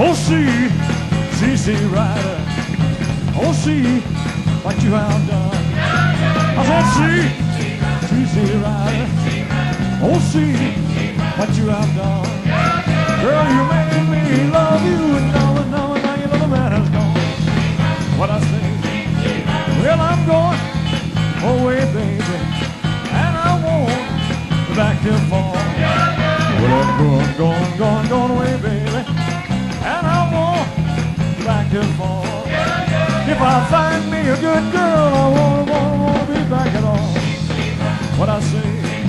Oh, see, Rider. Oh, see what you have done. I said, see, Rider. Oh, see what you have done. Girl, you made me love you, and now you know the man has gone. What I say? Well, I'm going away, baby, and I won't be back till fall. Well, I'm going away, baby, and I won't be back till fall. If I find me a good girl, I won't be back at all. What I say?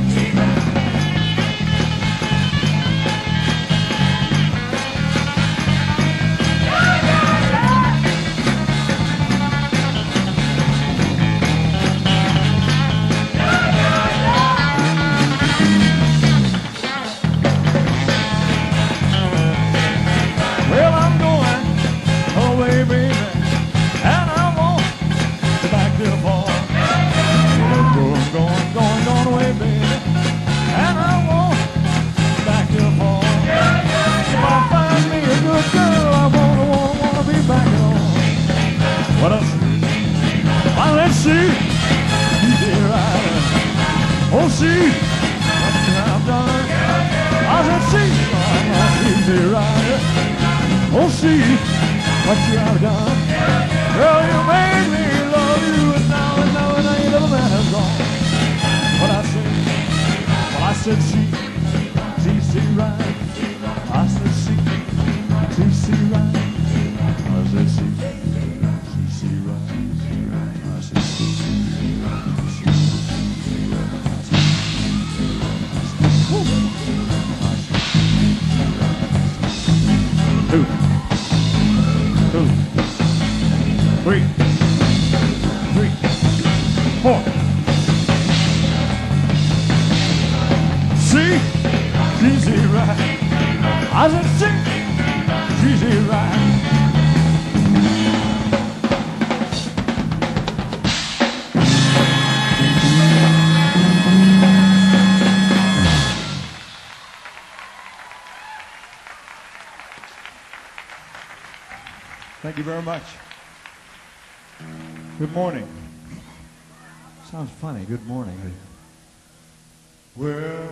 Oh, see what you have done. I said, see, Rider. Oh, see what you have done. Girl, you made me love you, and now your little man has gone. What I say? Well, I said, see, Rider. I said, see, Rider. I said, see, Rider. I said, Two, three, 4. See, easy right. I said, see, easy right. Thank you very much. Good morning. Sounds funny. Good morning. Well,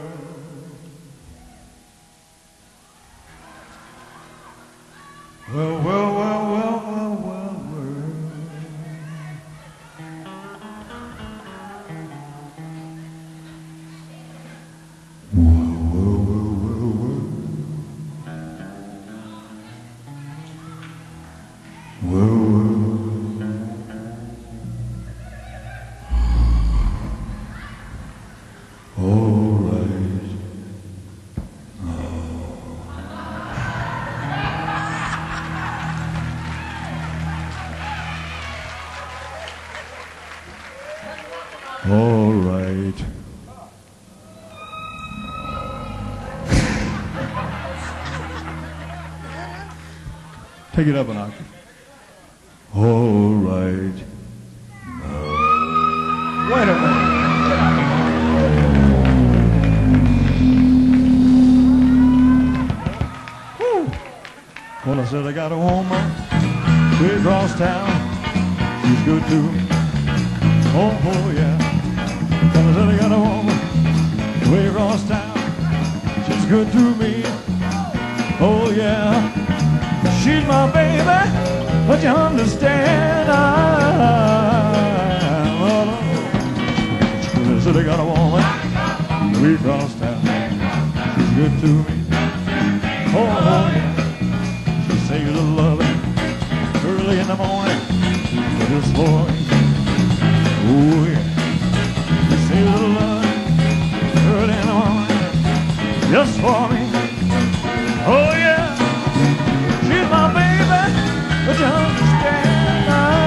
all right. Take it up an octave. All right. Wait a minute. Woo. Well, I said I got a woman way across town. She's good to me. Oh yeah. Well, I said I got a woman way across town. She's good to me. Oh yeah. She's my baby, but you understand I said I got a woman way across town. She's good to me. Oh yeah. She saves a loving early in the morning just for me. Oh yeah. She saves a loving early in the morning just for me. Oh yeah. She's my baby, but you understand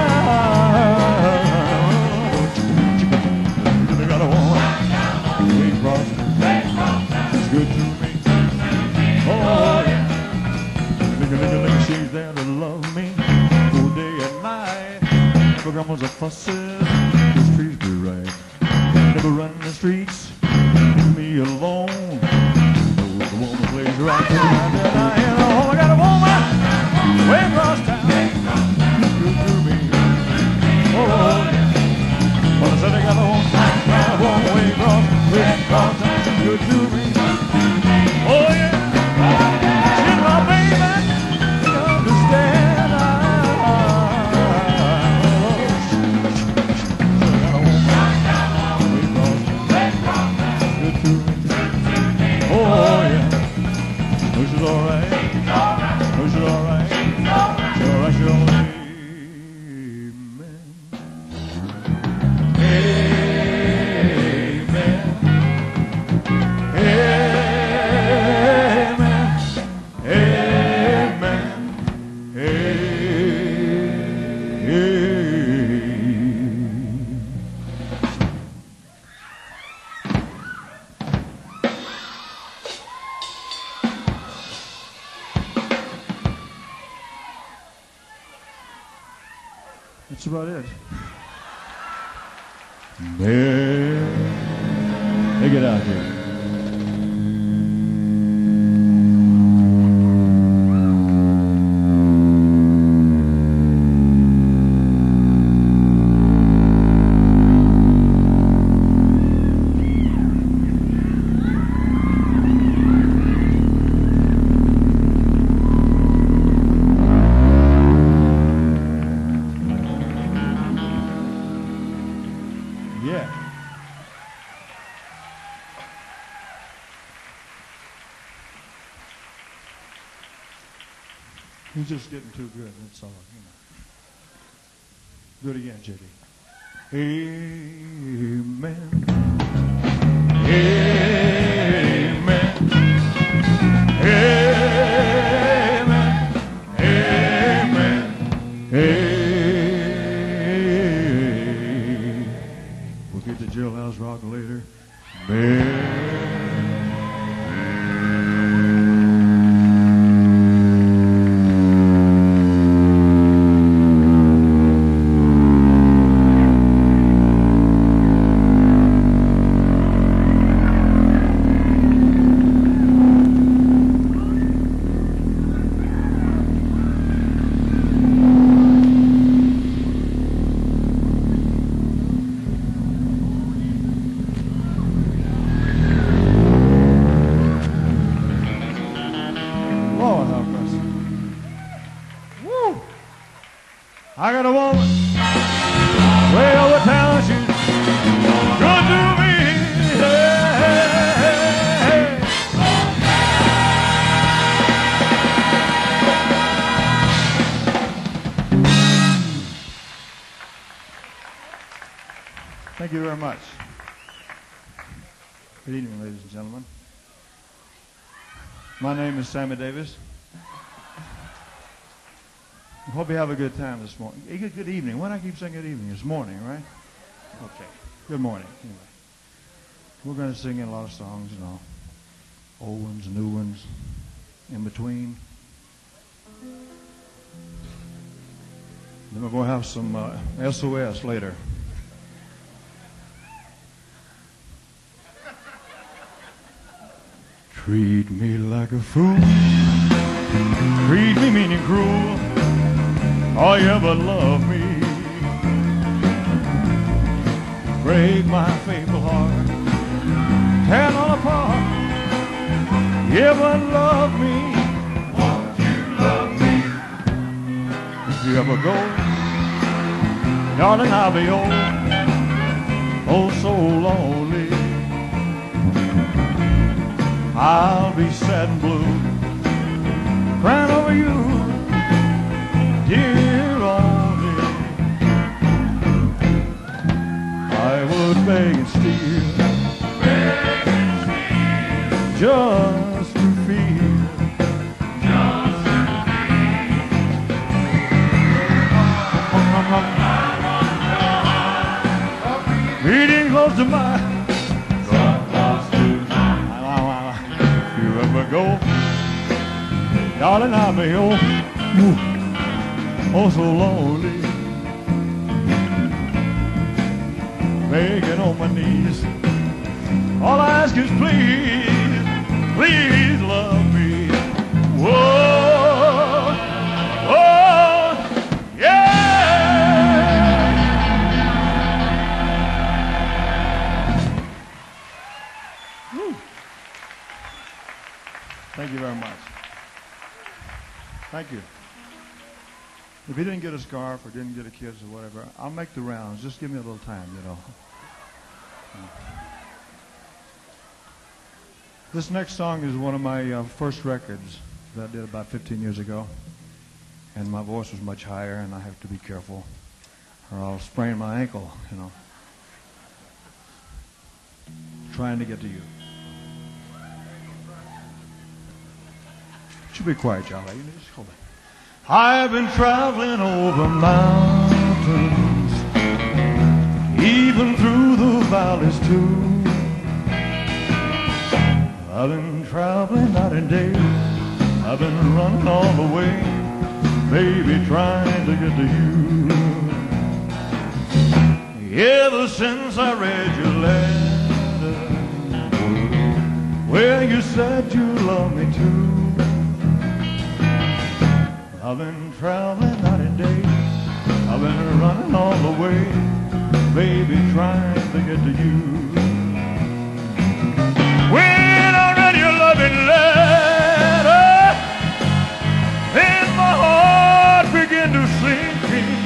I got a woman way across town. She's good to me. Oh yeah. Look, she's there to love me all day and night. For grandma's a fusses, the streets be right. Never run the streets, leave me alone. The woman plays right to the night. Oh, I got a woman way across town. Good to me. Oh, yeah. Well, I said I got a home way across town. Good to me. Oh, yeah. She's my baby. You understand? Good to me. Oh, yeah. Which is all right. Which is all right. Sure, I sure. That's about it. Yeah. Hey, get out here. Yeah. He's just getting too good, that's all, you know. Do it again, JD. Amen. Amen. Amen. Amen. Amen. We'll get the jailhouse rock later. Amen. Lord have mercy. Woo! I got a woman way over town. She's good to me. Hey. Thank you very much. Good evening, ladies and gentlemen. My name is Sammy Davis. I hope you have a good time this morning. Good evening. Why do I keep saying good evening? It's morning, right? Okay. Good morning. Anyway, we're going to sing in a lot of songs, you know, old ones, new ones, in between. Then we're going to have some SOS later. Treat me like a fool, treat me mean and cruel, all you ever love me. Break my faithful heart, tear it all apart, you ever love me. Won't you love me? If you ever go, darling, I'll be oh so lonely. I'll be sad and blue, crying over you, dear only. I would beg and steal, just to feel, beating close to mine. Go, darling, I'll be oh so lonely, begging on my knees. All I ask is please, please love me. Whoa, oh, Thank you. If you didn't get a scarf or didn't get a kiss or whatever, I'll make the rounds. Just give me a little time, you know. This next song is one of my first records that I did about 15 years ago. And my voice was much higher, and I have to be careful, or I'll sprain my ankle, you know. Trying to get to you. Should be quiet, y'all. You just hold it. I've been traveling over mountains, even through the valleys too. I've been traveling night and day. I've been running all the way, baby, trying to get to you. Ever since I read your letter, where you said you love me too. I've been traveling night and day. I've been running all the way, baby, trying to get to you. When I read your loving letter, then my heart began to sink.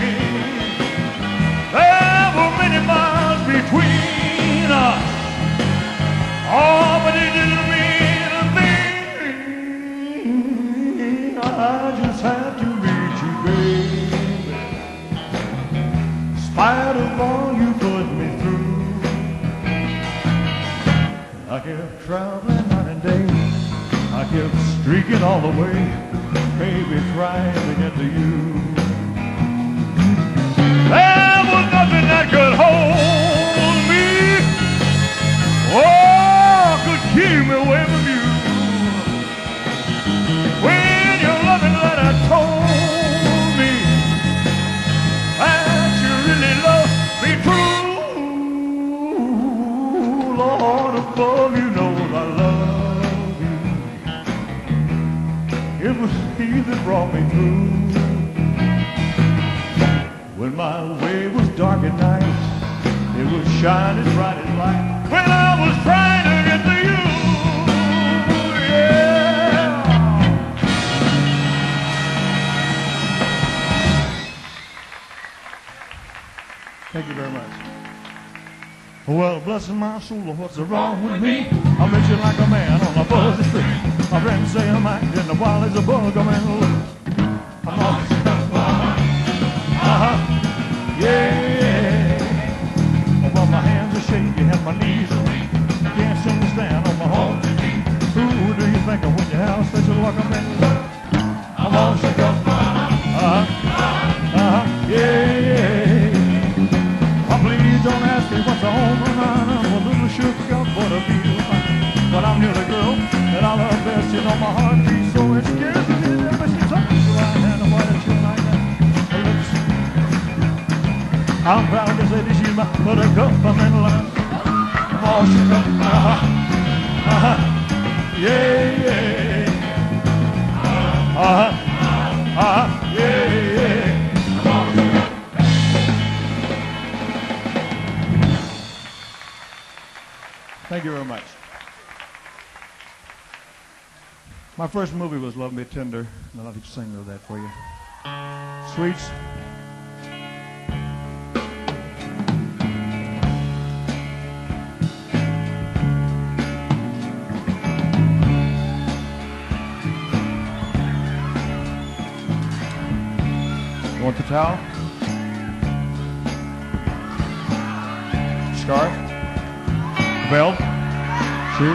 There were many miles between us. Oh, but it didn't mean a thing. I just had to reach you, baby. In spite of all you put me through, I kept traveling night and day. I kept streaking all the way, baby, trying to get to you. There was nothing that could hold me, or could keep me away from you. When your loving letter told me that you really love me true, Lord above, you know I love you. It was He that brought me through. When my way was dark at night, it was shining bright as light. When I was trying to get to you, yeah. Thank you very much. Well, blessing my soul, what's wrong with me? I miss you like a man on a buzzy street. My friends say I'm acting wild as a bug. I'm in love. I'm always yeah. Well, my hands are shaking and my knees are weak. I can't seem to stand on my own. Who do you think of when you have such a luck? I'm in love. I'm all shook up. Yeah. Oh, please don't ask me what's on my mind. I'm a little shook up, but I feel fine. But I'm near the girl that I love best. You know my heart beats so it scares me. Ever since I was right hand, why don't you like that? I'm proud to say that she's my buttercup. I'm in love. I'm all shook up. Yeah, yeah. Yeah, yeah. I'm all shook up. Thank you very much. My first movie was Love Me Tender, and I'd like to sing of that for you. Sweets. Want the towel? Scarf? Belt? Shoe?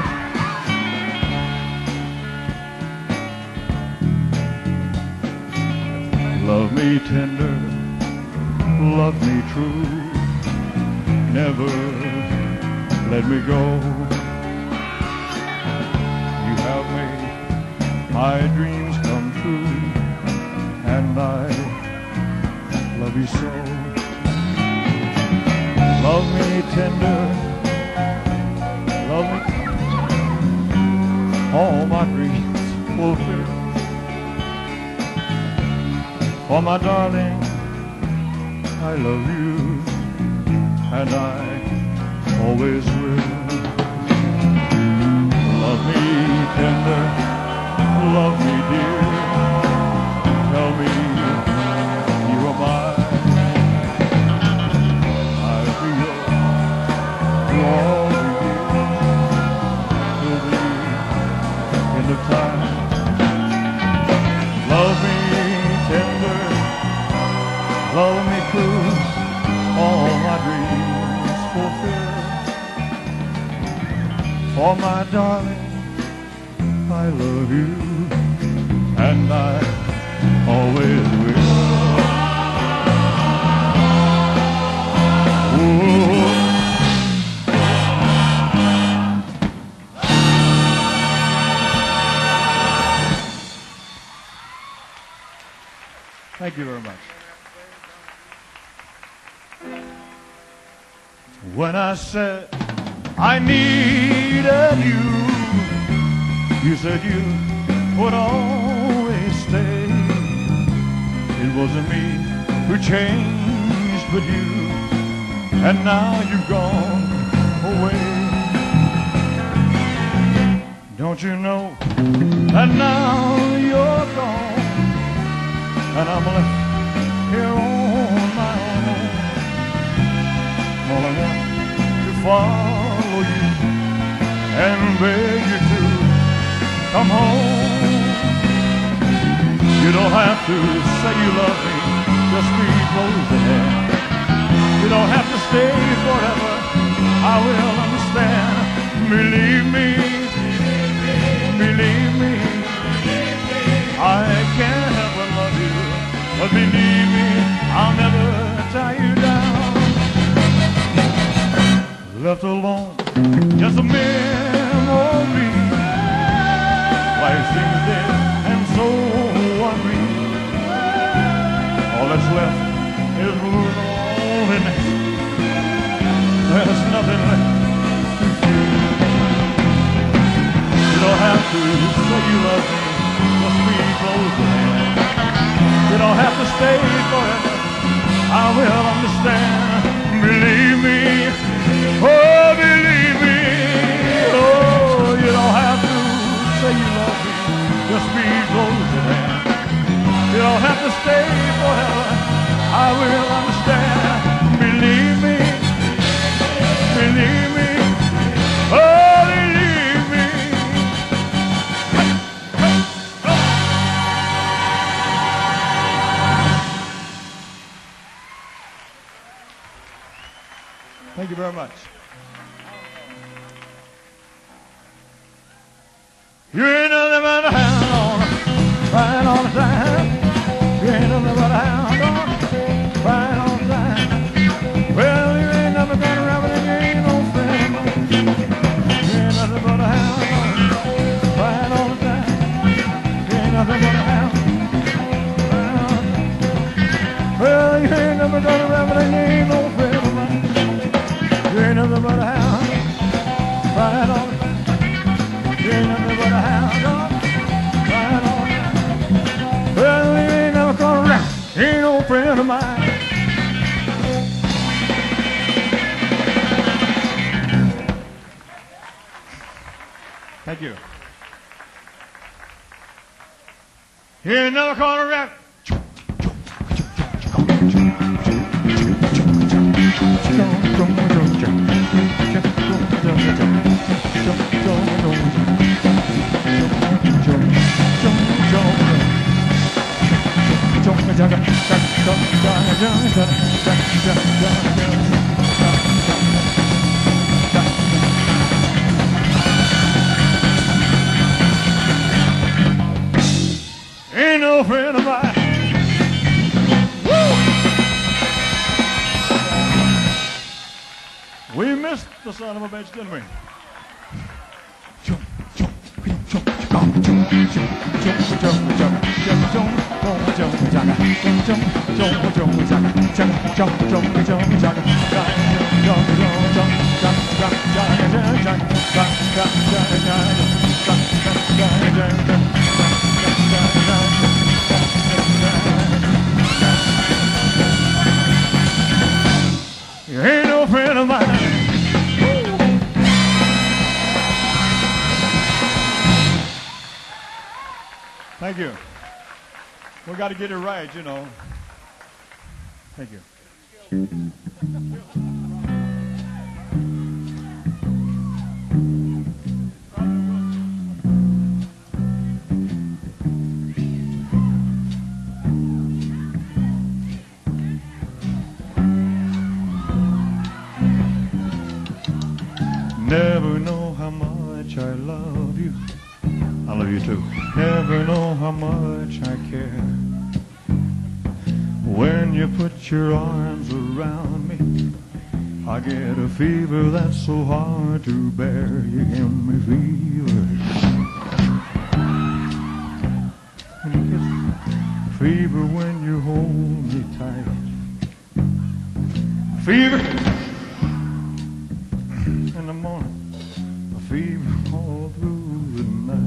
Love me tender, love me true, never let me go. You have made my dreams come true, and I love you so. Love me tender, love me, all my dreams fulfill. For my darling, I love you, and I always will. Love me tender, love me dear, Oh, my darling, I love you, and I always will. Ooh. Thank you very much. When I said I needed you, you said you would always stay. It wasn't me who changed but you, and now you've gone away. Don't you know that now you're gone, and I'm left here on my own? All I want to follow you and beg you to come home. You don't have to say you love me, just be close to hand. You don't have to stay forever, I will understand. Believe me, believe me, I can't help but love you, but believe me, I'll never tie you down. Left alone, just a memory. Life seems dead and so unreal. All that's left is loneliness. There's nothing left to feel. You don't have to say you love me, just be close to me. You don't have to stay forever, I will understand. Believe me, oh believe me, oh you don't have to say you love me, just be close to me. You don't have to stay forever, I will understand. Believe me, believe me, oh believe me. Thank you very much. You ain't nothing but a hound on, crying all the time. You ain't nothing but a hound on, crying all the time. Well, you ain't nothing but a rabbit and you ain't no friend. You ain't nothing but a hound on, crying all the time. You ain't nothing but a hound, crying all the time. Well, you ain't nothing but a rabbit and you ain't no friend of mine. You ain't nothing but a hound, crying all the time. You ain't nothing but a hound dog, crying all the time. Well, you ain't never gonna rap, you ain't no friend of mine. Thank you. You ain't never gonna rap. Ain't no friend of mine. Woo! We missed the son of a bitch, didn't we? You ain't no friend of mine. Thank you. We got to get it right, you know. Thank you. Never know how much love you too. Never know how much I care when you put your arms around me. I get a fever that's so hard to bear. You give me fever. Fever when you hold me tight. Fever in the morning. A fever all through the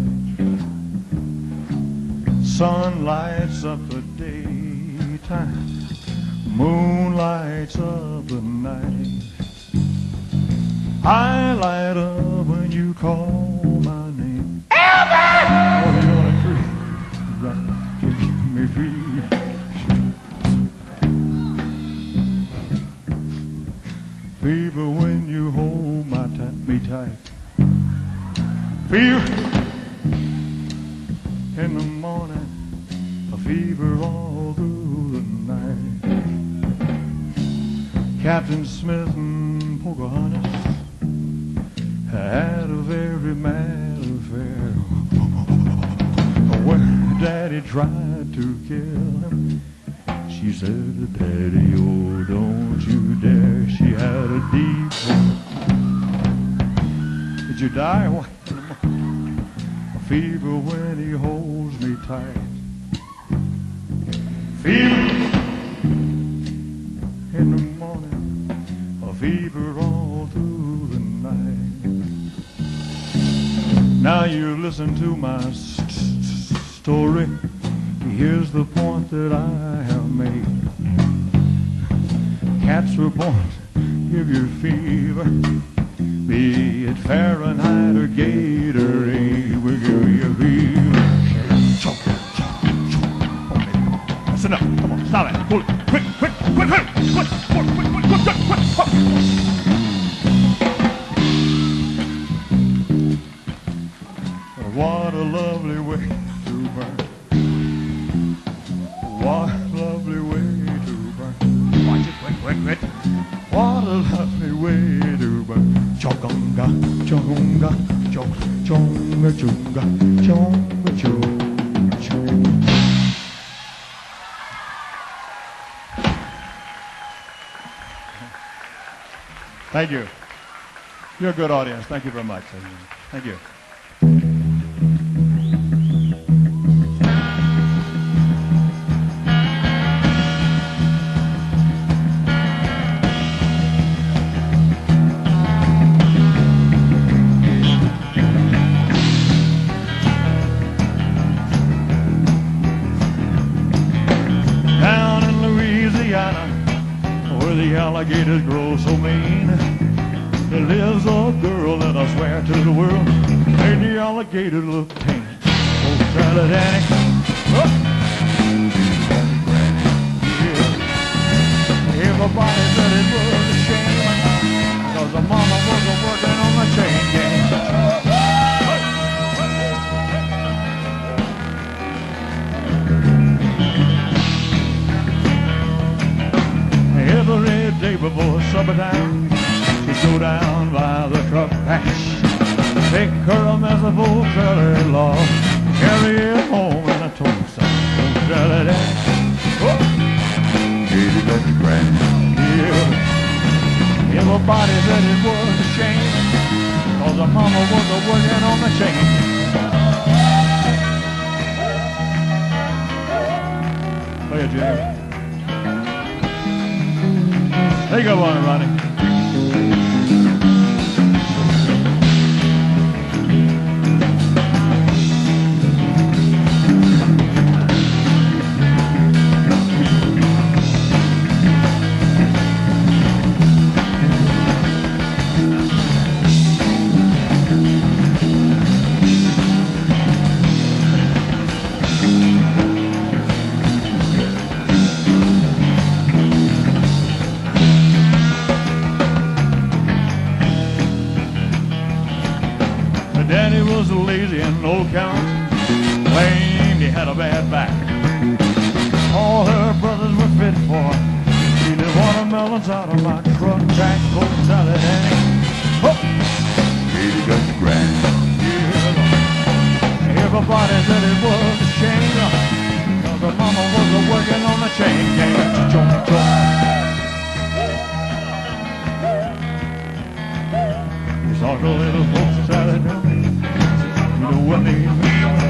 night. Sun lights up the daytime. Moon lights up the night. I light up when you call my name. Albert! Oh, you're on a tree. Right. You keep me free. Fever when you hold me tight. Fever in the morning. A fever all through the night. Captain Smith and Pocahontas had a very mad affair. When Daddy tried to kill him, she said, Daddy, oh, don't you dare. She had a deep voice. Did you die? What? A fever when he holds me tight. Fever in the morning. A fever all through the night. Now you listen to my story. Here's the point that I have made. Cats were born to give you fever, be it Fahrenheit or Gatorade, will give you fever. Choke, choke, choke. Okay, that's enough. Come on, stop it. Hold it. Quick, quick, quick, quick, quick, quick, quick, quick, quick, quick, quick. What a lovely way to burn. What a lovely way to burn. Watch it, quick, quick, quick. What a lovely way to burn. Chokonga, chokonga, chonga, chonga, chonga, chonga. Thank you. You're a good audience. Thank you very much. Thank you. Alligators grow so mean. There lives a girl that I swear to the world made the alligator look tame. Oh, Sally Danny. Oh. Yeah. Everybody said it was a shame because the mama wasn't working on the chain gang. Every day before supper time, she'd go down by the truck patch, take her a messful curly log, carry it home in a tote sack. Oh, Sally Danny. Oh. Katie got the grand. Yeah. Everybody said it was a shame, cause her mama wasn't working on the chain. Play it, Jimmy. Take a one, Ronnie. Daddy was lazy and no count, claimed he had a bad back. All her brothers were fit for eating watermelons out of my truck track. Oh, Sally Danny. Oh, Katie got the grand. Yeah. Everybody said it was a shame, 'cause her mama was working on the chain gang. These ugly little folks telling me, you know what they mean.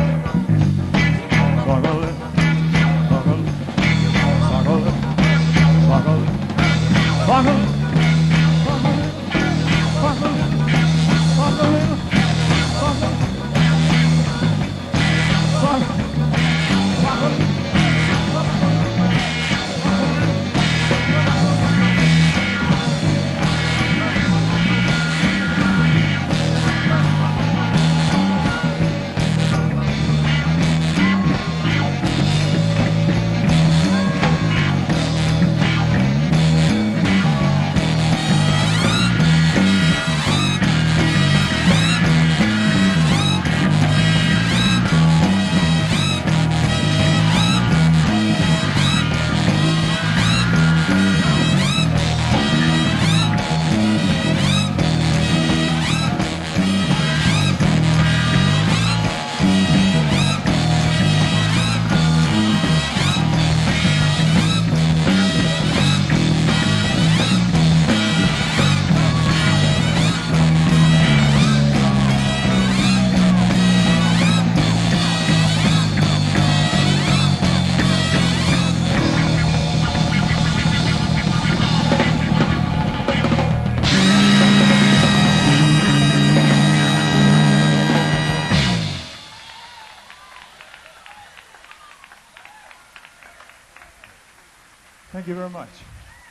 Thank you very much.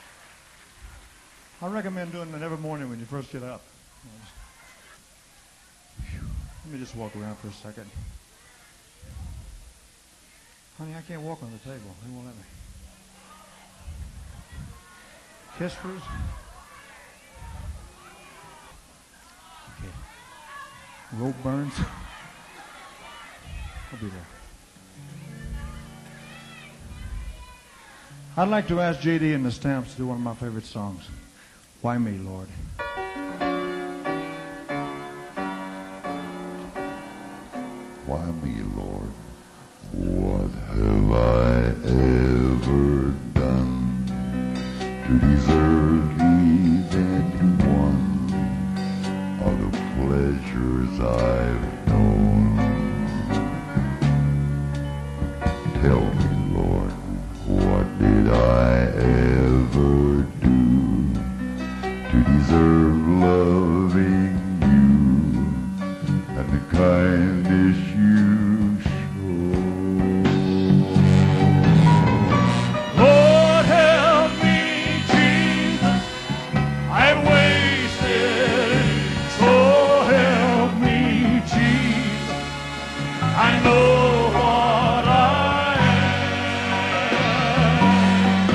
I recommend doing it every morning when you first get up. Let me just walk around for a second. Honey, I can't walk on the table. They won't let me. Kissers. Okay. Rope burns. I'll be there. I'd like to ask J.D. and the Stamps to do one of my favorite songs. Why me, Lord? Why me, Lord? What have I ever done to deserve even one of the pleasures I've known? Tell me, Lord, what did I ever do to deserve loving you and the kindness you show? Lord, help me, Jesus, I've wasted it. So help me, Jesus, I know what I am.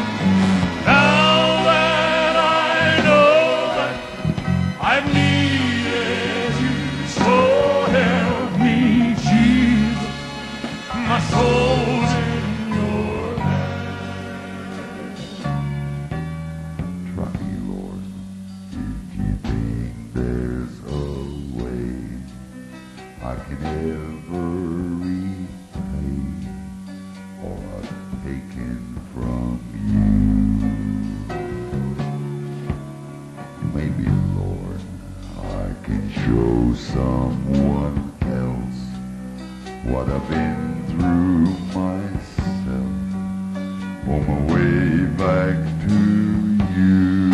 Now that I know that I've needed you, so help me, Jesus, my soul's in your hands. Try me, Lord, if you think there's a way I can ever repay all I've taken from you. Maybe, Lord, I can show someone else what I've been through myself on my way back to you.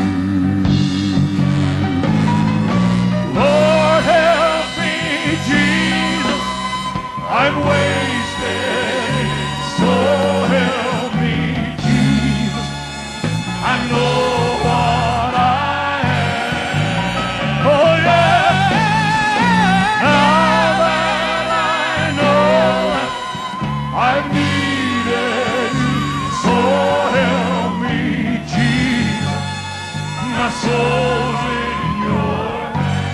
Lord, help me, Jesus, I'm wasted. So help me, Jesus, I know what I am. Oh yeah, now that I know that I've needed you, so help me, Jesus, my soul's in your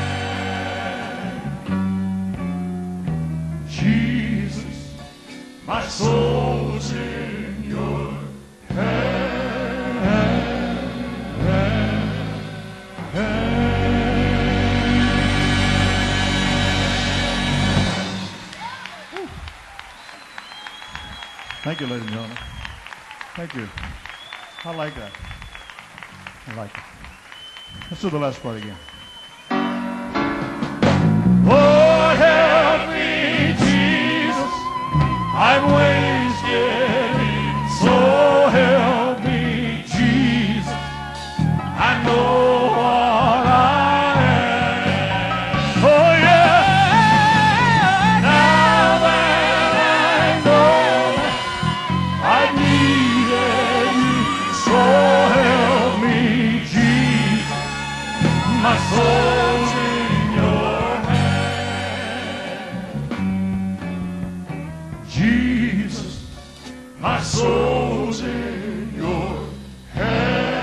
hands. Jesus, my soul's in your hands. you, ladies and gentlemen. Thank you. I like that. I like it. Let's do the last part again. Lord, help me, Jesus. I'm wasted. So help me, Jesus. I know what I am. Oh, yeah. Now that I know I needed you. So help me, Jesus. My soul's in your hand. Jesus, my soul's in your hand.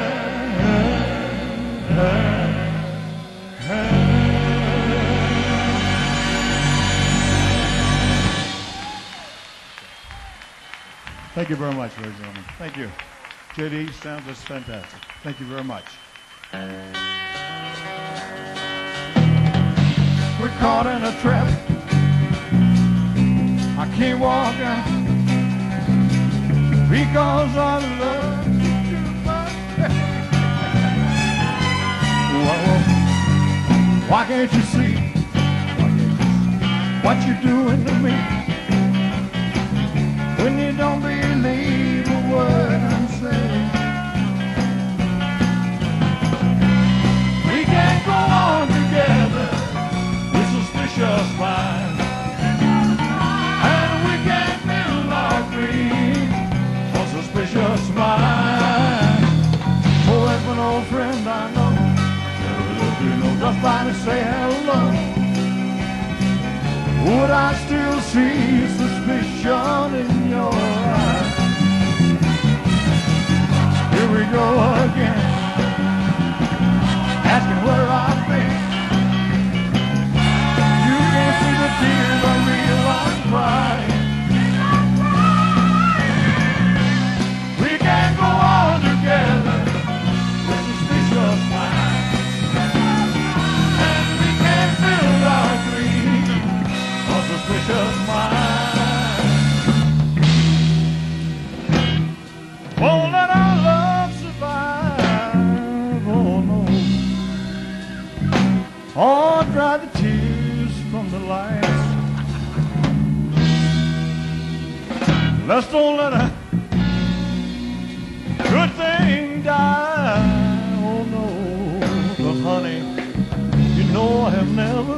Thank you very much, ladies and gentlemen. Thank you. JD, sounds just fantastic. Thank you very much. We're caught in a trap. I can't walk out because I love you too much. Why can't you see what you're doing to me? When you don't believe a word I'm saying, we can't go on together with suspicious minds, and we can't build our dreams on suspicious minds. Oh, that's an old friend I know, you know, just by to say hello. Would I still see suspicion in your eyes? Here we go again, asking where I've been. You can't see the tears I realize crying. We can't go on together with suspicious minds, and we can't build our dreams on suspicious minds. Won't let our love survive, oh no. Oh, dry the tears from the lights. Let's don't let a good thing die, oh no. But honey, you know I have never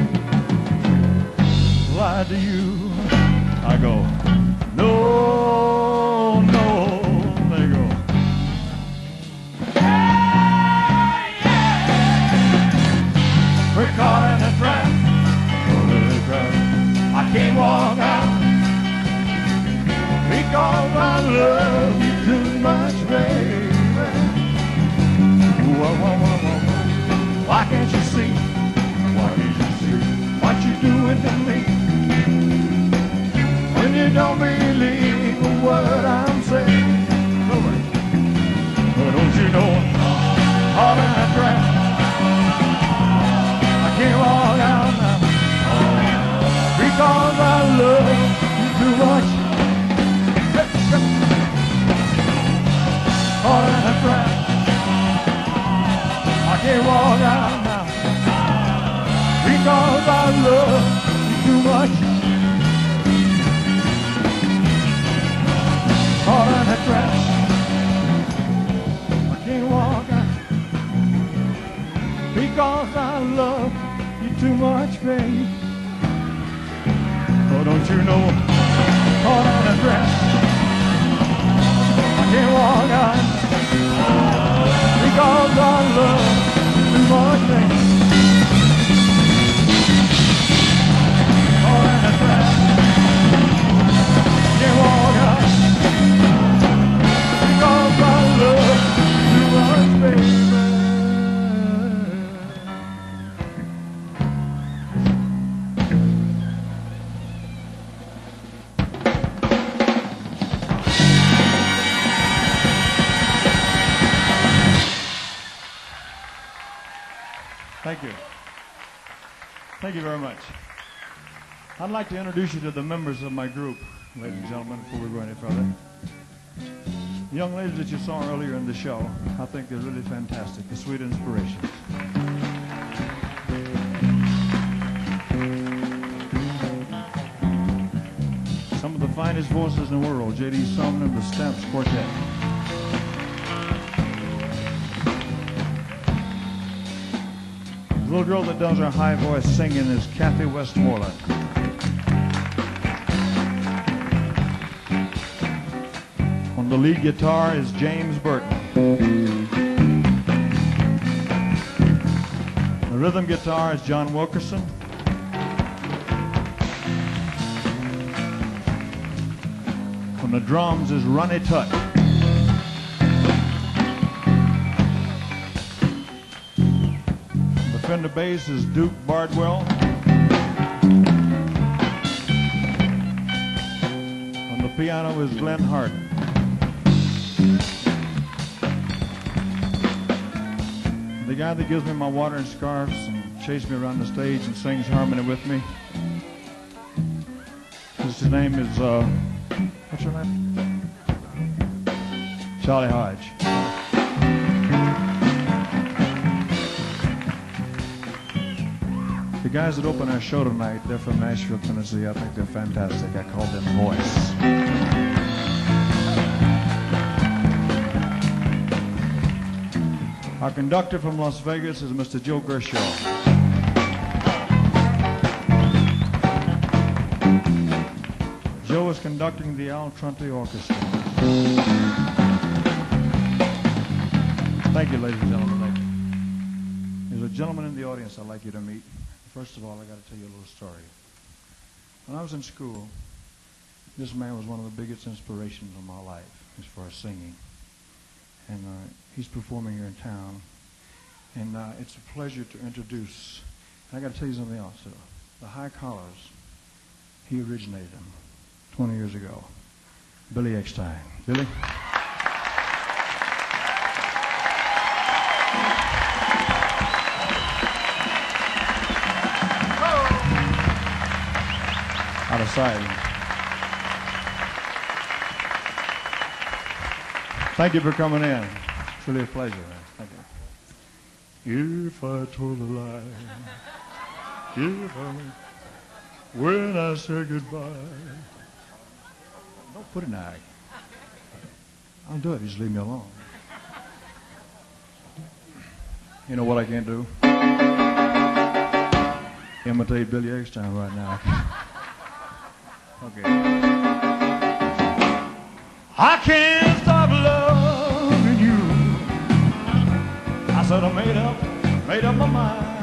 lied to you. I go, no, no, there you go. We're caught in a trap, I can't walk out because I love you too much, baby. Whoa, whoa, whoa, whoa. Why can't you see? Why can't you see what you're doing to me? When you don't believe a word I'm saying, but don't you know, all in a trap, I can't walk out now because I love you too much. All in a trap, I can't walk out now because I love you too much. Caught in a trap, I can't walk out because I love you too much, babe. Oh, don't you know, caught in a trap, I can't walk out because I love you too much, babe. Caught in a trap, I can't walk out because I love you much, baby. Thank you. Thank you very much. I'd like to introduce you to the members of my group. ladies and gentlemen, before we go any further. The young ladies that you saw earlier in the show, I think they're really fantastic. The Sweet Inspirations. Some of the finest voices in the world, J.D. Sumner and the Stamps Quartet. The little girl that does her high voice singing is Kathy Westmoreland. On the lead guitar is James Burton. The rhythm guitar is John Wilkerson. On the drums is Ronnie Tutt. The Fender bass is Duke Bardwell. On the piano is Glenn Harden. The guy that gives me my water and scarves and chases me around the stage and sings harmony with me, his name is, what's your name? Charlie Hodge. The guys that open our show tonight, they're from Nashville, Tennessee. I think they're fantastic. I call them Voice. Our conductor from Las Vegas is Mr. Joe Gershaw. Joe is conducting the Al Trunty Orchestra. Thank you, ladies and gentlemen. Thank you. There's a gentleman in the audience I'd like you to meet. First of all, I got to tell you a little story. When I was in school, this man was one of the biggest inspirations of my life as far as singing. And he's performing here in town. And it's a pleasure to introduce, and I got to tell you something else. The High Collars, he originated them 20 years ago. Billy Eckstine. Billy? Out of sight. Thank you for coming in. It's really a pleasure, man. Thank you. If I told a lie, when I said goodbye, don't put an eye. I'll do it. Just leave me alone. You know what I can't do? Imitate Billy Eckstine right now. Okay. I can't stop loving you. I said I made up my mind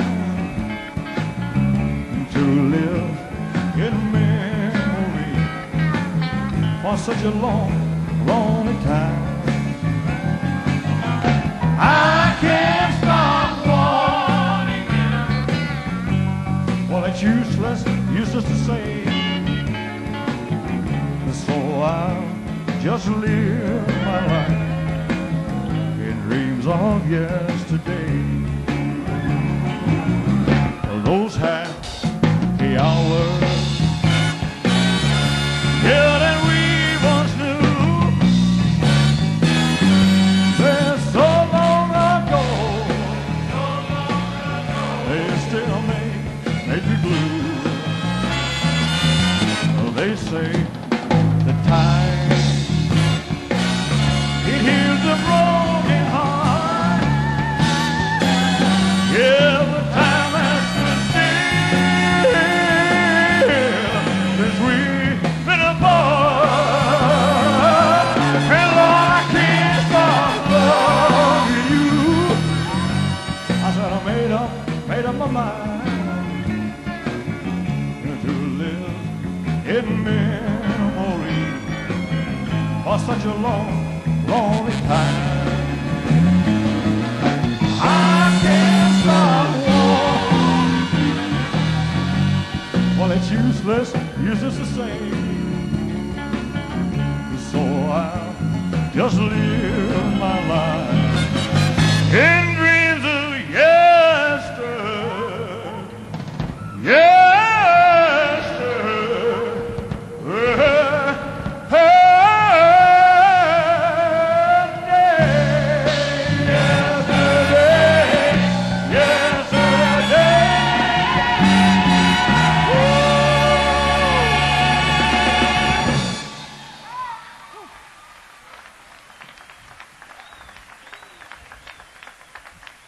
to live in memory for such a long, lonely time. I can't stop wanting you. Well, it's useless to say. So I'll just live my life in dreams of yesterday. Those happy hours, yeah, that we once knew, they're so long ago, they still make me blue. They say the time, it heals the broken heart. Yeah, the time has stood still since we've been apart. And Lord, I can't stop loving you. I said I made up my mind to live in memory for such a long, lonely time. I can't stop wanting. Well, it's useless to say. So I'll just live my life in dreams of yesterday.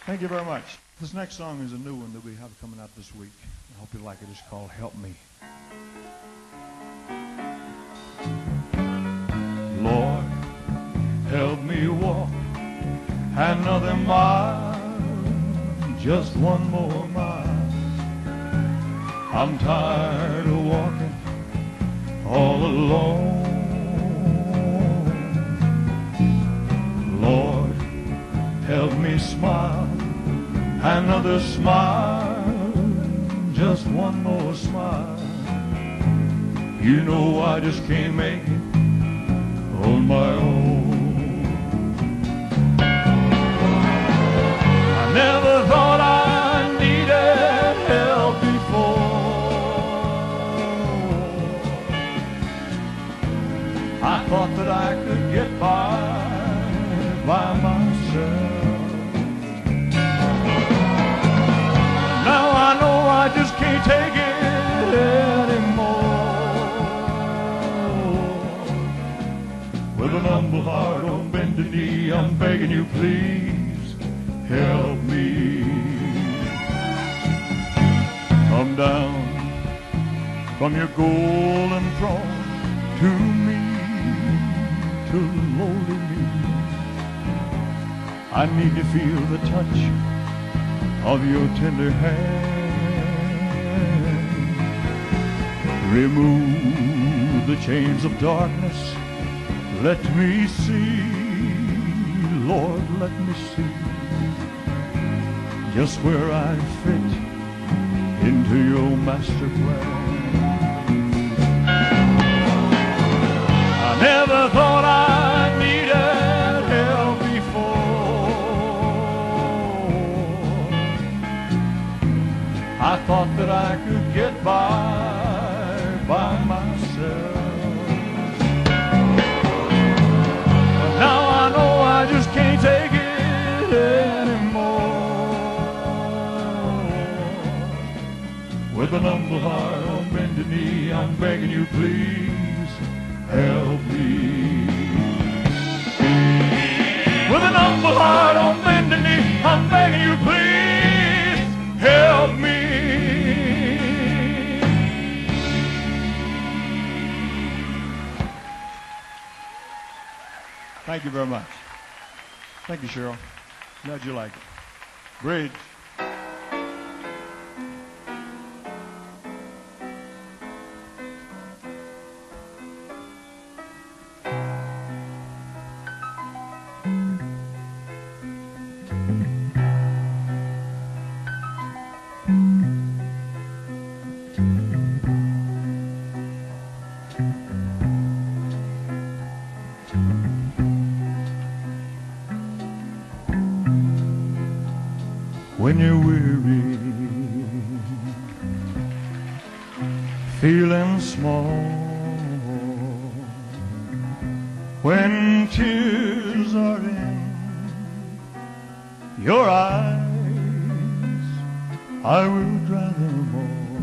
Thank you very much. This next song is a new one that we have coming out this week. I hope you like it. It's called Help Me. Lord, help me walk another mile, just one more mile. I'm tired of walking all alone. Lord, help me smile another smile, just one more smile. You know I just can't make it on my own. I never thought I needed help before. I thought that I could get by myself. Now I know I just can't take it anymore. With an humble heart on bended knee, I'm begging you, please help me. Come down from your golden throne to me, to lowly me. I need to feel the touch of your tender hand. Remove the chains of darkness. Let me see, Lord, let me see just where I fit into your master plan. I never thought I needed help before. I thought that I could get by myself. But now I know I just can't take it anymore. With an humble heart on bended knee, I'm begging you, please help me. With an humble heart on bended knee, I'm begging you, please help me. Thank you very much. Thank you, Cheryl. Glad you like it. Bridge. When you're weary, feeling small, when tears are in your eyes, I will dry them all.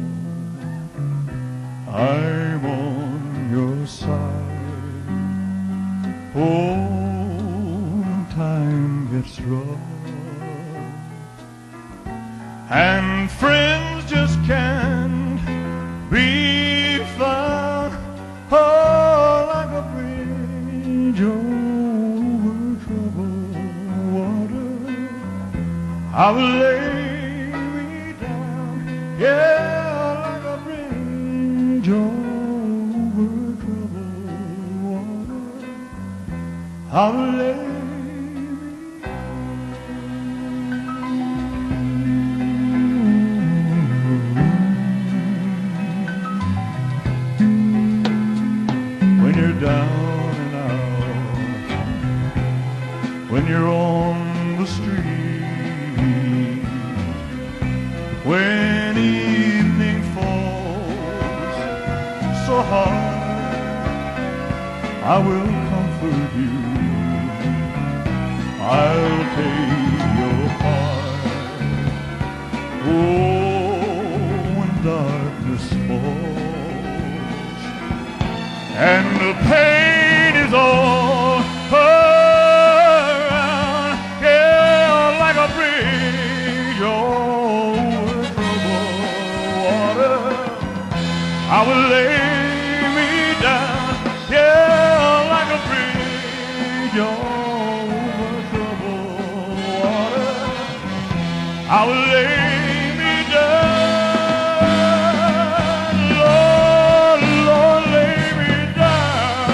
I'm on your side. Oh, when time gets rough and friends just can't be found, oh, like a bridge over troubled water, I will lay me down, yeah, like a bridge over troubled water, I will lay. Down and out, when you're on the street, when evening falls so hard, I will comfort you, I'll take your part. Oh, when darkness falls and the pain is all around, yeah, like a bridge will lay me down, yeah, like a bridge over troubled water. I will lay me down, Lord, Lord, lay me down.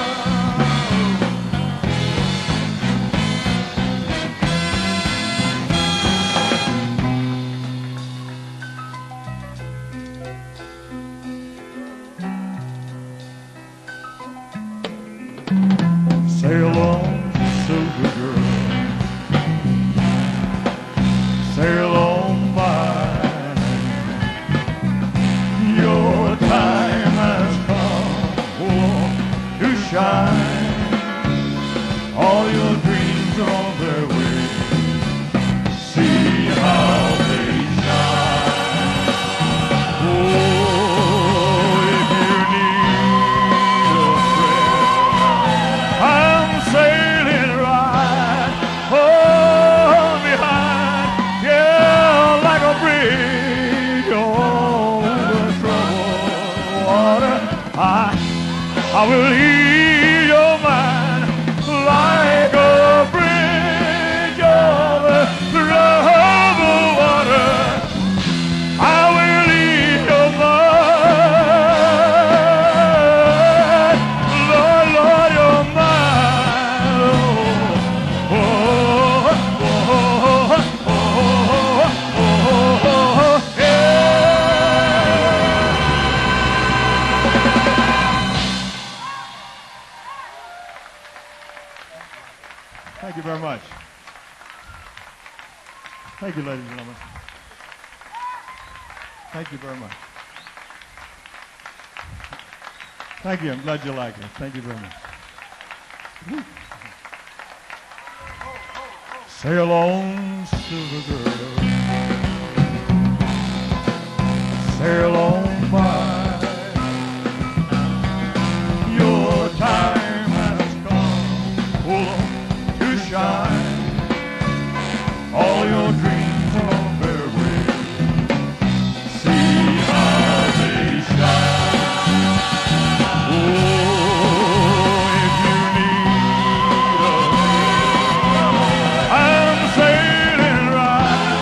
Sail on, silver girl, sail on by. Your time has come to shine. All your dreams are on their way. See how they shine. Oh, if you need a friend, I'm sailing right on behind, yeah, like a bridge over troubled water. I will ease your mind like a bridge over troubled water. I will ease your mind, Lord, Lord, your mind. Oh, oh, oh, oh, oh, yeah. Thank you very much. Thank you, ladies and gentlemen. Thank you very much. Thank you. I'm glad you like it. Thank you very much. Woo. Sail on, silver girl. Sail on by. Your time has come to shine. All your dreams are on their way. See how they shine. Oh, if you need a friend, I'm sailing right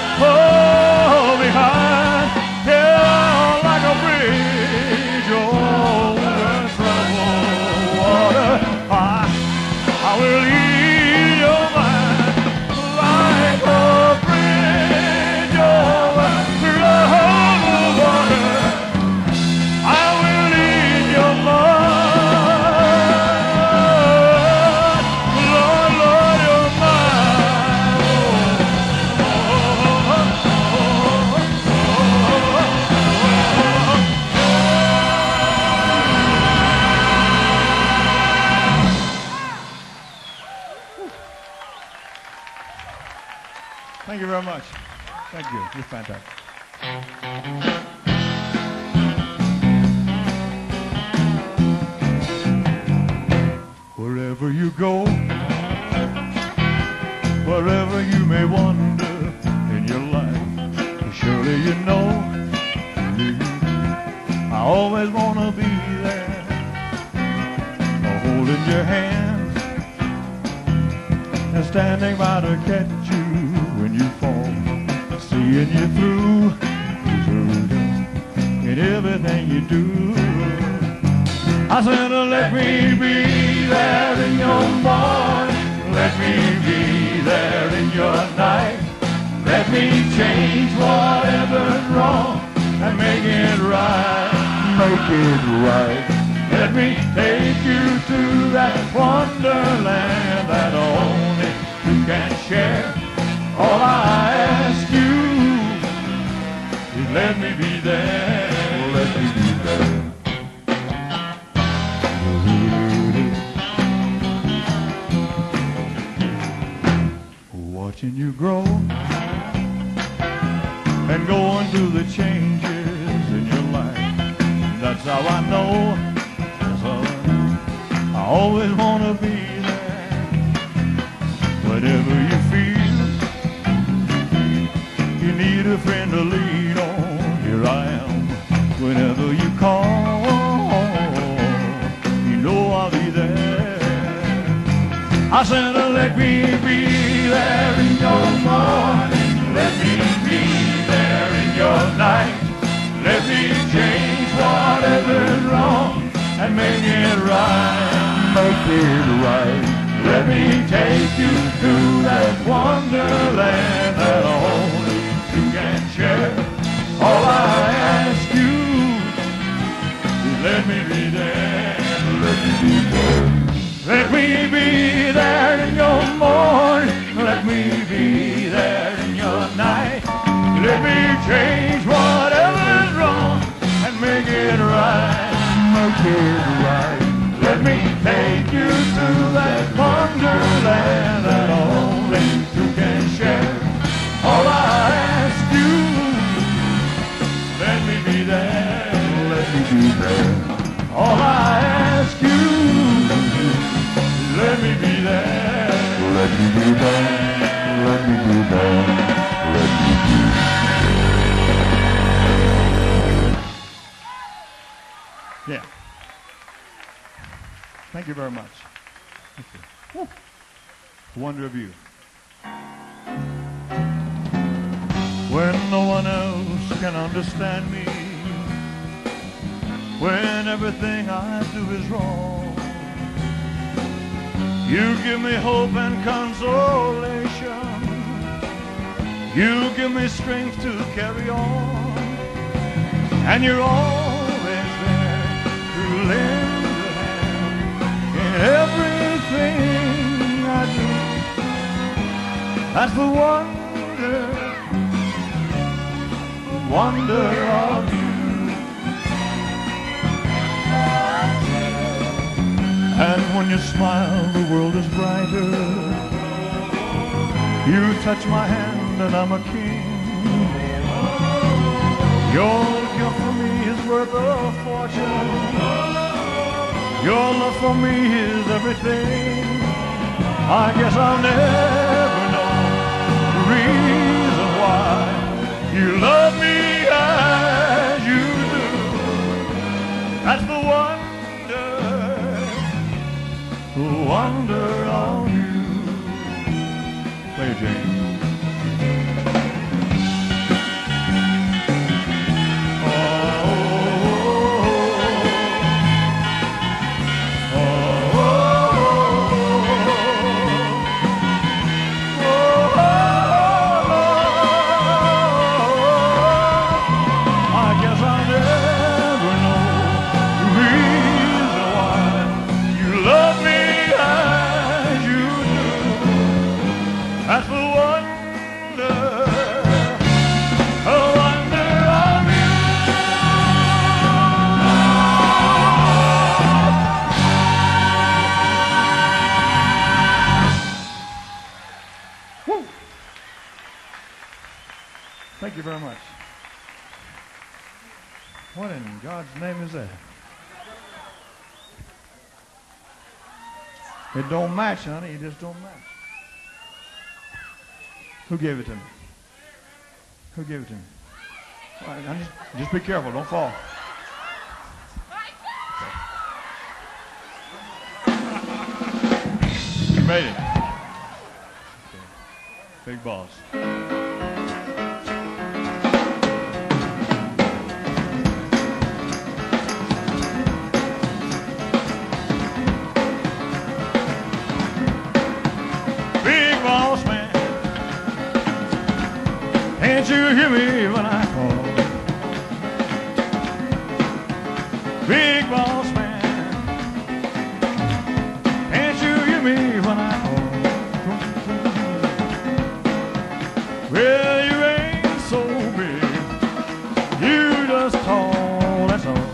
behind, yeah, like a bridge over troubled water. I will ease your mind like a bridge over troubled water. I will ease your mind, Lord, Lord, your mind. Thank you very much. Thank you. You're fantastic. Wherever you go, wherever you may wander in your life, surely you know I always want to be there, holding your hand and standing by to catch you when you fall, seeing you through in everything you do. I said, let me be there in your morning, let me be there in your night, let me change whatever's wrong and make it right, make it right. Let me take you to that wonderland that only you can share. All I ask you is let me be there, let me be there. Watching you grow and going through the changes in your life, that's how I know, I always want to be there. Whatever you feel, you need a friend to lean on, here I am. Whenever you call, I said, let me be there in your morning. Let me be there in your night. Let me change whatever's wrong and make it right. Make it right. Let me take you to that wonderland that only you can share. All I ask you is let me be there. Let me be there. Let me be there in your morning. Let me be there in your night. Let me change whatever's wrong and make it right. Make it right. Let me take you to that wonderland that only you can share. All I ask you, let me be there. Let me be there. All I ask you, let me be there. Let me be there. Let me be there. Let me be there. Yeah. Thank you very much. Thank you. Woo. The wonder of you. When no one else can understand me, when everything I do is wrong, you give me hope and consolation. You give me strength to carry on, and you're always there to lend a hand in everything I do. That's the wonder of you. And when you smile, the world is brighter. You touch my hand and I'm a king. Your gift for me is worth a fortune. Your love for me is everything. I guess I'll never know the reason why you love me as you do. That's the wonder of you. Play it, James. That's the wonder of you. Woo. Thank you very much. What in God's name is that? It don't match, honey. It just don't match. Who gave it to me? Who gave it to me? All right, just be careful. Don't fall. Okay. You made it. Okay. Big boss. Big boss man. Can't you hear me when I call? Big boss man, can't you hear me when I call? Well, you ain't so big, you just tall, that's all.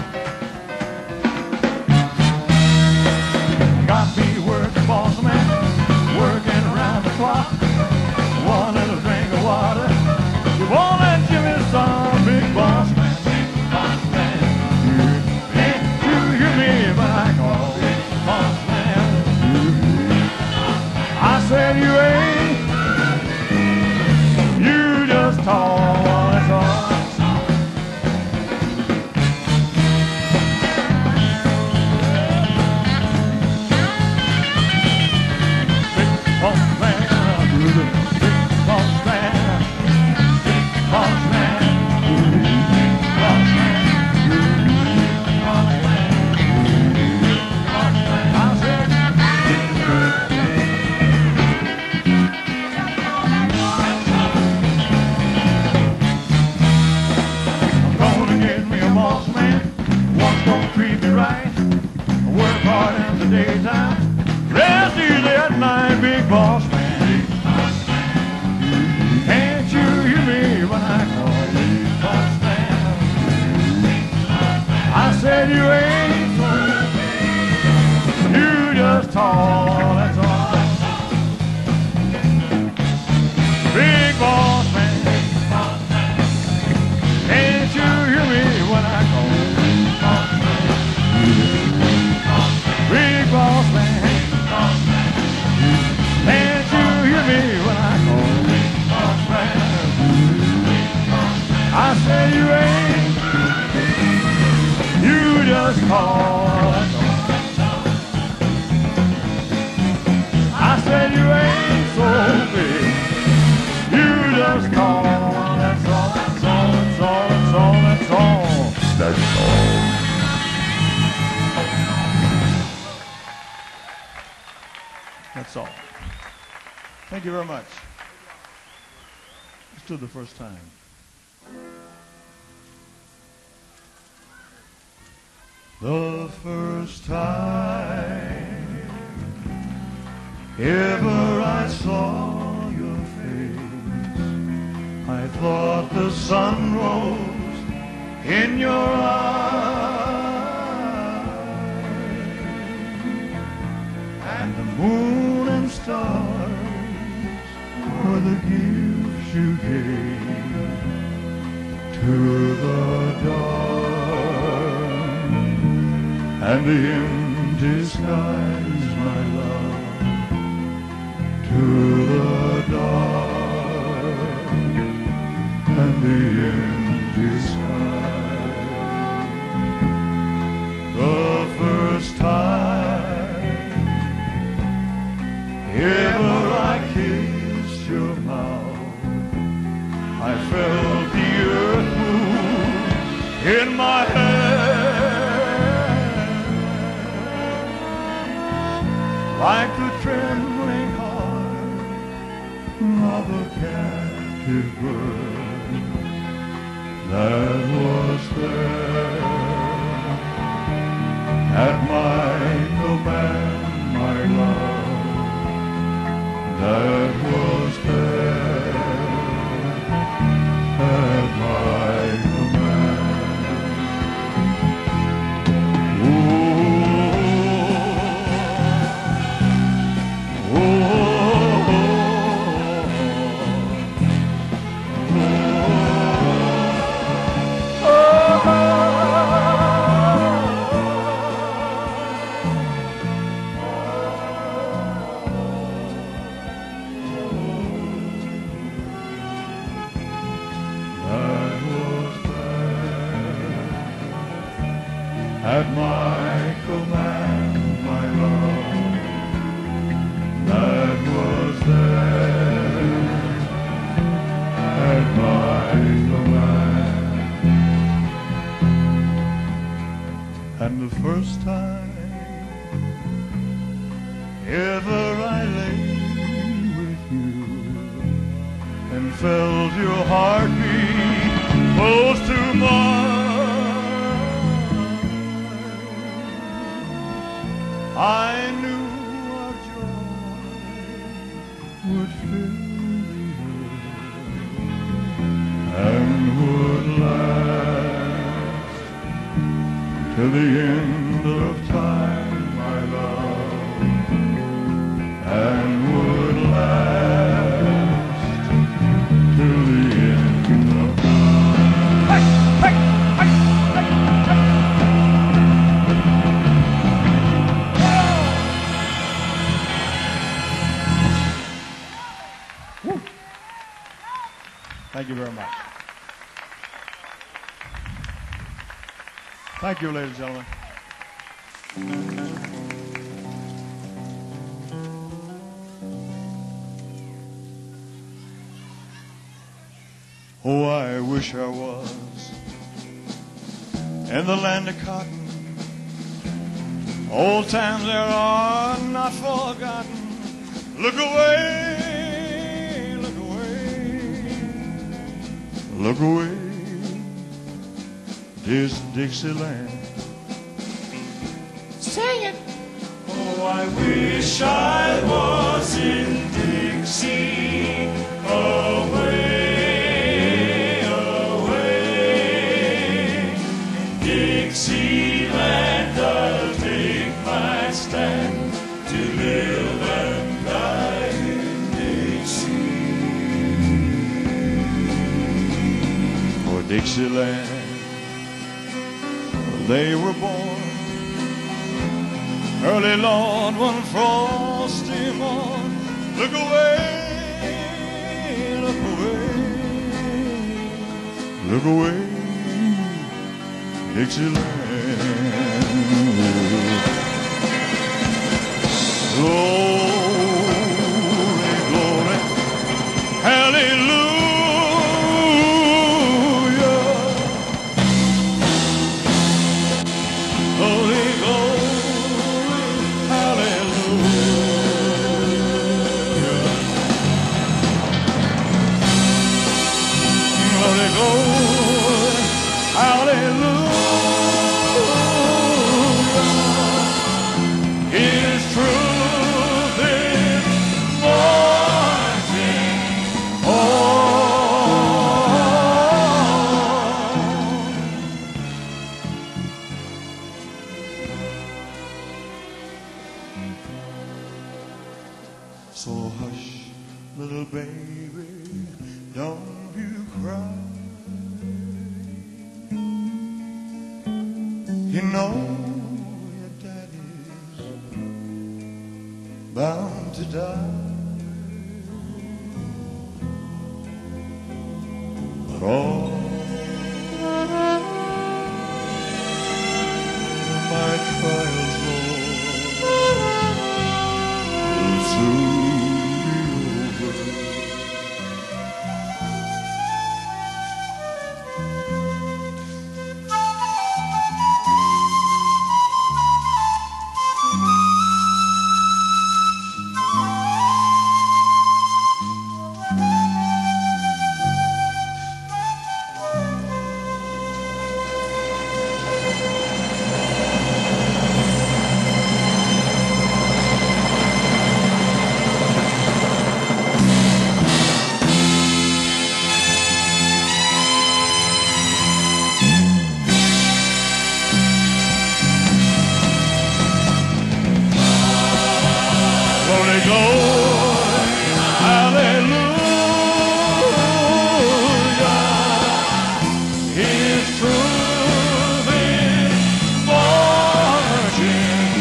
Got me working, boss man, working around the clock. One little drink of water. You wanna give me some, big boss man, big boss man. Can't you hear me when I call, big boss man? I said you ain't, you just tall, that's all. all, that's all. Big boss man, can't you hear me when I call? Big boss man, can't you hear me when I call? I say you ain't, you just call. I said you ain't so big, you just call. That's all, that's all, that's all, that's all, that's all. That's all. That's all. Thank you very much. Let's do the first time. The first time ever I saw your face, I thought the sun rose in your eyes, and the moon and stars were the gifts you gave to the dark, and the empty skies, my love, to the dark, and the empty skies. The first time ever I kissed your mouth, I felt the earth move in my hand, like the trembling heart of a captive bird that was there at my command, my love, that was there at my command. Oh, at my command, my love, that was there at my command. And the first time ever I lay with you and felt your heartbeat close to mine, I knew our joy would fill the earth and would last till the end of time, my love, and would last till the end of time. Hey, hey, hey, hey, hey. Thank you very much. Thank you, ladies and gentlemen. Oh, I wish I was in the land of cotton. Old times there are not forgotten. Look away, look away, look away, this Dixieland. Sing it. Oh, I wish I was in Dixie, away, away. In Dixieland I'll take my stand to live. Dixieland. They were born early, Lord, one frosty morn. Look away, look away, look away, Dixieland. Glory, glory, hallelujah. Holy glory, hallelujah. Holy glory, hallelujah. His truth is marching on. So hush, little baby, don't you cry. You know your daddy's bound to die. But all my trials, Lord, will soon be over. Holy glory, hallelujah. His truth is marching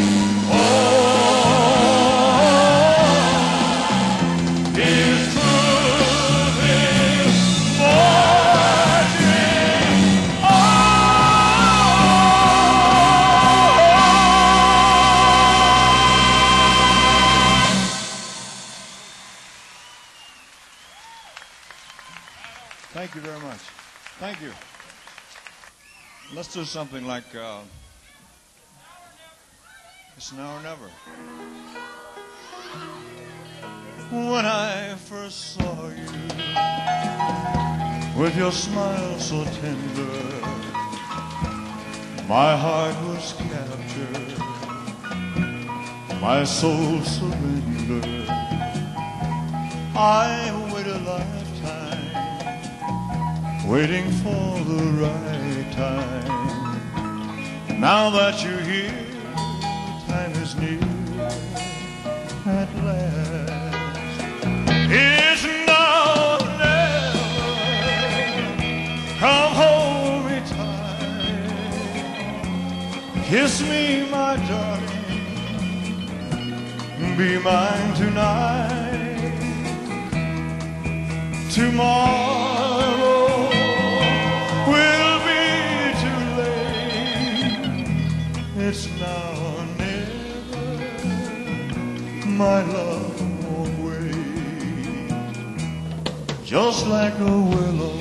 on. His truth is marching Thank you very much. Thank you. Let's do something like It's Now or Never. When I first saw you, with your smile so tender, my heart was captured, my soul surrendered. I waited a lifetime, waiting for the right time. Now that you're here, time is near at last. It's now or never. Come hold me tight, kiss me, my darling, be mine tonight. Tomorrow will be too late. It's now or never. My love won't wait. Just like a willow,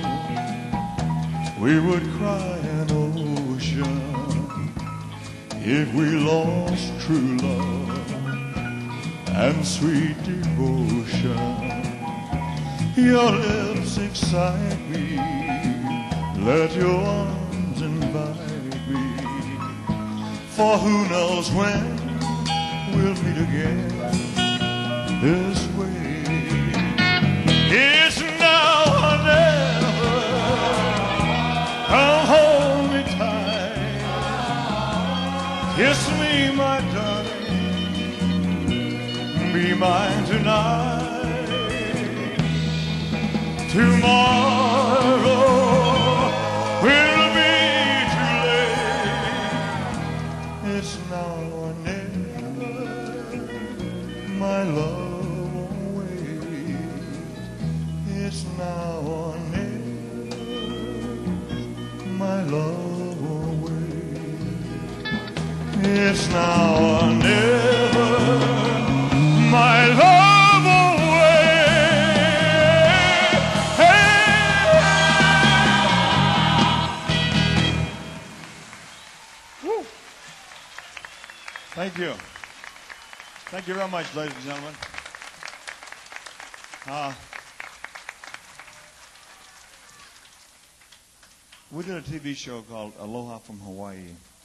we would cry an ocean if we lost true love and sweet devotion. Your lips excite me, let your arms invite me, for who knows when we'll meet again this way. It's now or never. Come hold me tight, kiss me, my darling, be mine tonight. Tomorrow It's now or never, my love away. Hey. Woo. Thank you. Thank you very much, ladies and gentlemen. We did a TV show called Aloha from Hawaii.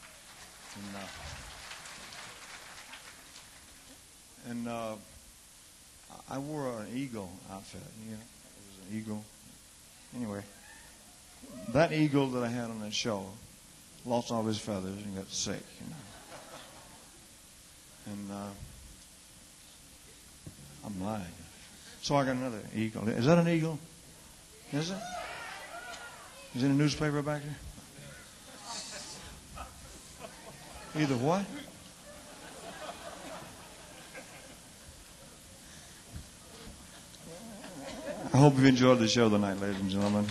And I wore an eagle outfit. You know, it was an eagle. Anyway, that eagle that I had on that show lost all his feathers and got sick. You know. And I'm lying. So I got another eagle. Is that an eagle? Is it? Is it in a newspaper back there? Either what? I hope you've enjoyed the show tonight, ladies and gentlemen.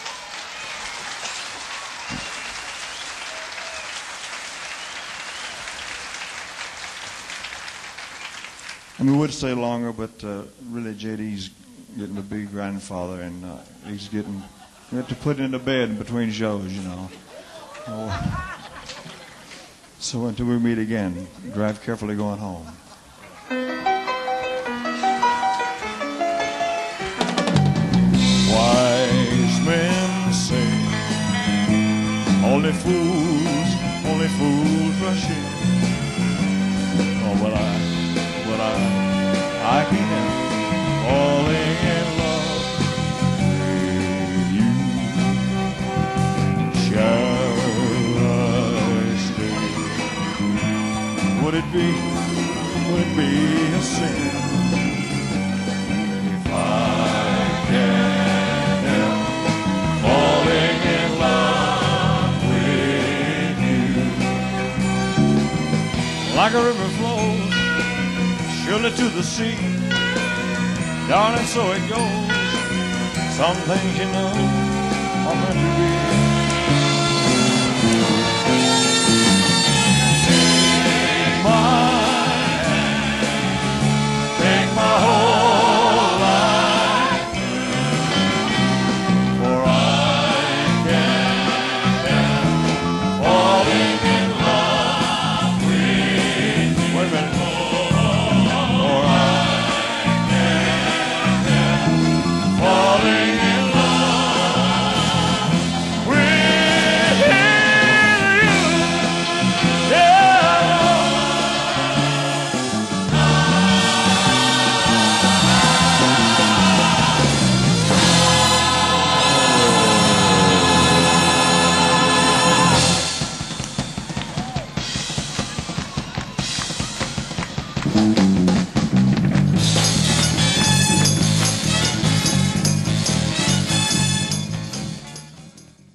And we would stay longer, but really JD's getting to be grandfather, and he's getting... We have to put him to bed in between shows, you know. So until we meet again, drive carefully going home. Wise men say, only fools rush in. Oh, but I can't help falling in love with you. Shall I stay? Would it be a sin if I can't help falling in love with you? Like a river flows surely to the sea, darling, so it goes. Some things, you know, are meant to be.